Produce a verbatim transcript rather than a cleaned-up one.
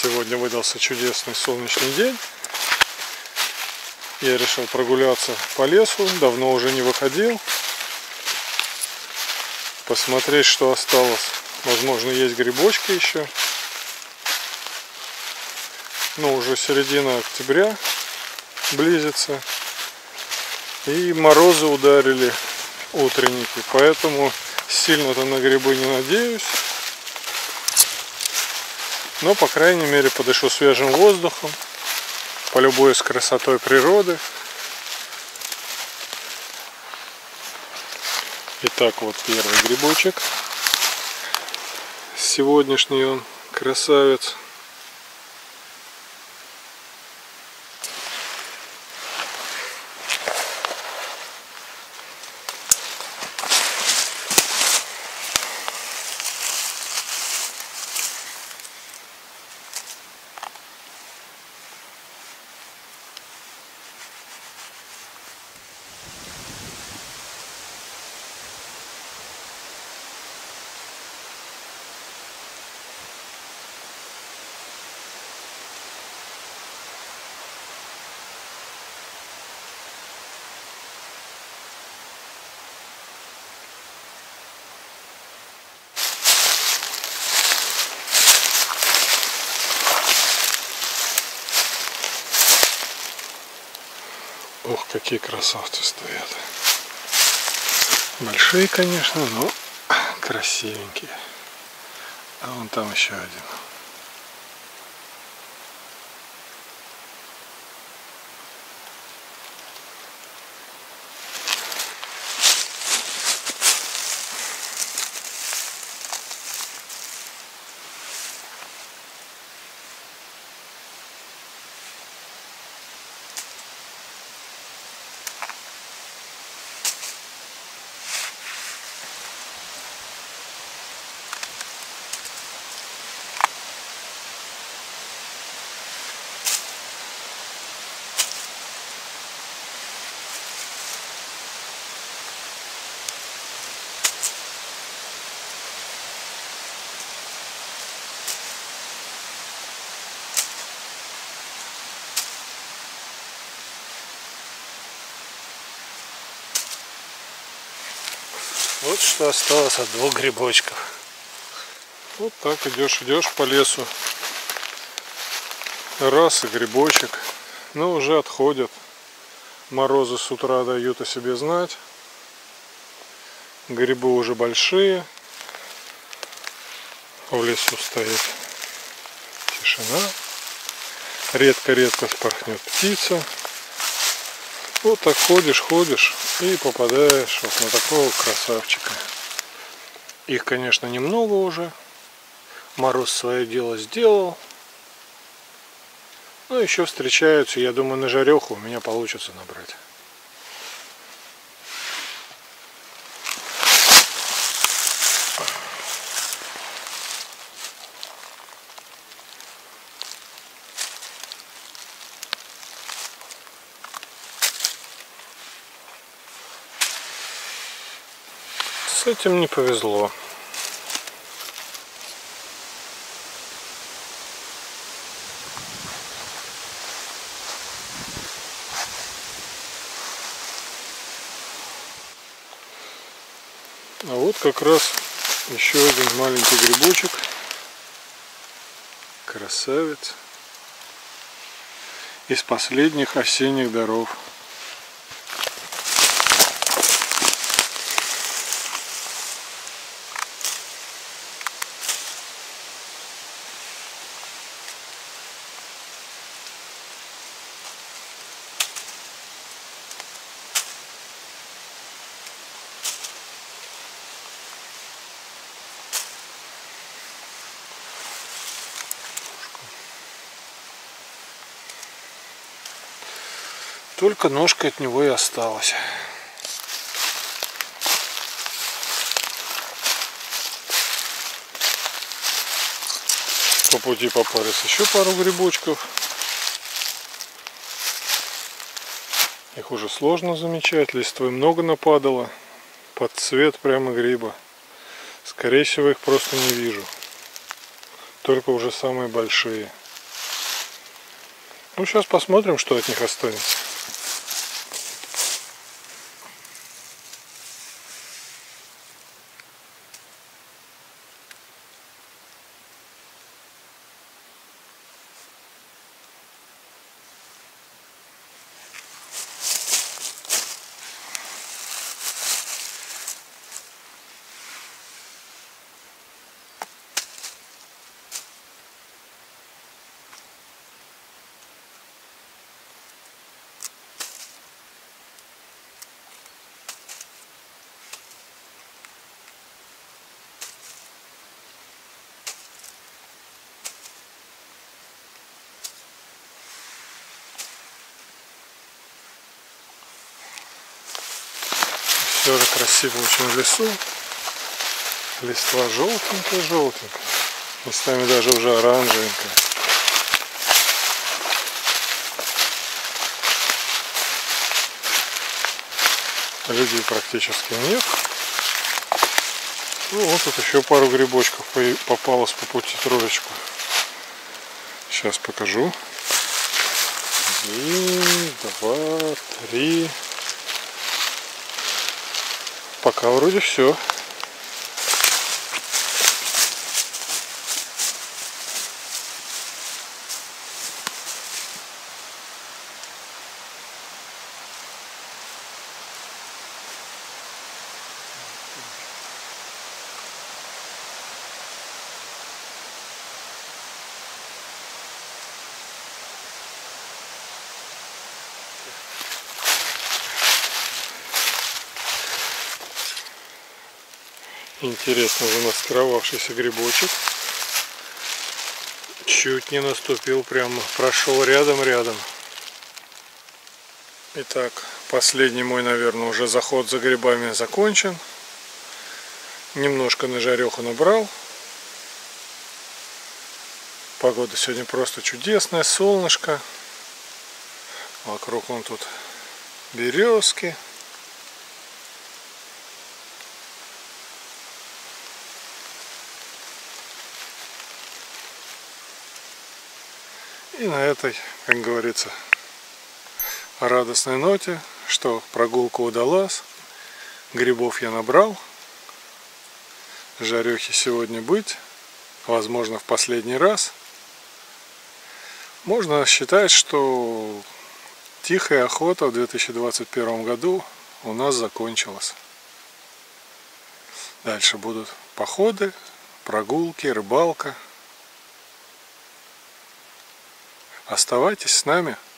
Сегодня выдался чудесный солнечный день. Я решил прогуляться по лесу, давно уже не выходил. Посмотреть, что осталось. Возможно, есть грибочки еще. Но уже середина октября близится. И морозы ударили, утренники. Поэтому сильно-то на грибы не надеюсь. Но, по крайней мере, подышу свежим воздухом. Полюбуюсь красотой природы. Итак, вот первый грибочек. Сегодняшний он красавец. Ох, какие красавцы стоят. Большие, конечно, но красивенькие. А вон там еще один. Вот что осталось от двух грибочков. Вот так идешь, идешь по лесу. Раз и грибочек. Но уже отходят. Морозы с утра дают о себе знать. Грибы уже большие. В лесу стоит тишина. Редко-редко спорхнет птица. Вот так ходишь, ходишь и попадаешь вот на такого красавчика. Их, конечно, немного уже. Мороз свое дело сделал. Но еще встречаются. Я думаю, на жареху у меня получится набрать. С этим не повезло. А вот как раз еще один маленький грибочек. Красавец. Из последних осенних даров. Только ножка от него и осталась. По пути попались еще пару грибочков. Их уже сложно замечать, листвы много нападало. Под цвет прямо гриба. Скорее всего, их просто не вижу. Только уже самые большие. Ну, сейчас посмотрим, что от них останется. Все же красиво очень в лесу. Листва желтенькая-желтенькая. Местами даже уже оранжевенькая. Людей практически нет. Ну, вот тут еще пару грибочков попалось по пути, троечку. Сейчас покажу. Один, два, три. Пока вроде все. Интересно замаскировавшийся грибочек. Чуть не наступил, прямо прошел рядом-рядом. Итак, последний мой, наверное, уже заход за грибами закончен. Немножко на жареху набрал. Погода сегодня просто чудесная, солнышко. Вокруг вон тут березки. И на этой, как говорится, радостной ноте, что прогулка удалась, грибов я набрал, жарехи сегодня быть, возможно, в последний раз. Можно считать, что тихая охота в две тысячи двадцать первом году у нас закончилась. Дальше будут походы, прогулки, рыбалка. Оставайтесь с нами.